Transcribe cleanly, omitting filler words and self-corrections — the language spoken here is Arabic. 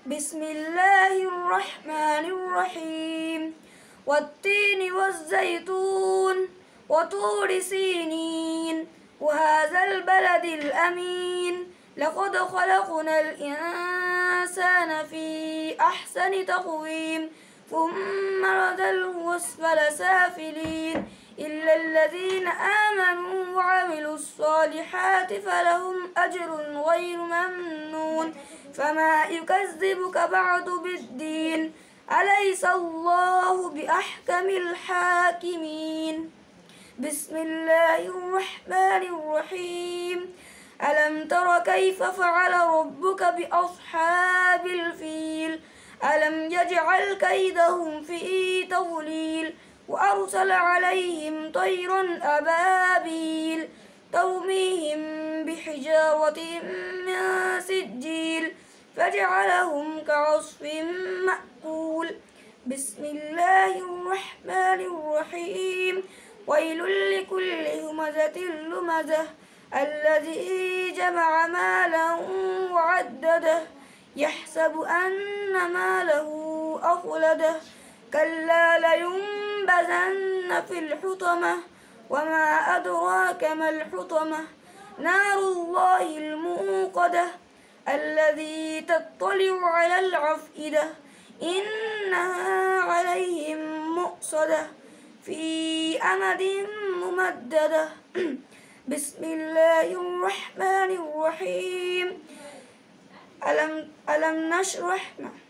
بسم الله الرحمن الرحيم والتين والزيتون وطور سينين وهذا البلد الأمين لقد خلقنا الإنسان في أحسن تقويم ثم رددناه أسفل سافلين إلا الذين آمنوا وعملوا الصالحات فلهم أجر غير ممنون فما يكذبك بعد بالدين أليس الله بأحكم الحاكمين بسم الله الرحمن الرحيم ألم تر كيف فعل ربك بأصحاب الفيل ألم يجعل كيدهم في تضليل وأرسل عليهم طيرا أبابيل ترميهم بحجارة من سجيل فجعلهم كعصف مأكول بسم الله الرحمن الرحيم ويل لكل همزة لمزة الذي جمع مالا وعدده يحسب أن ماله أخلده كلا لينبذن في الحطمة وما أدراك ما الحطمة نار الله الموقدة الذي تطلع على الأفئدة إنها عليهم مؤصدة في أمد ممددة بسم الله الرحمن الرحيم ألم نشرح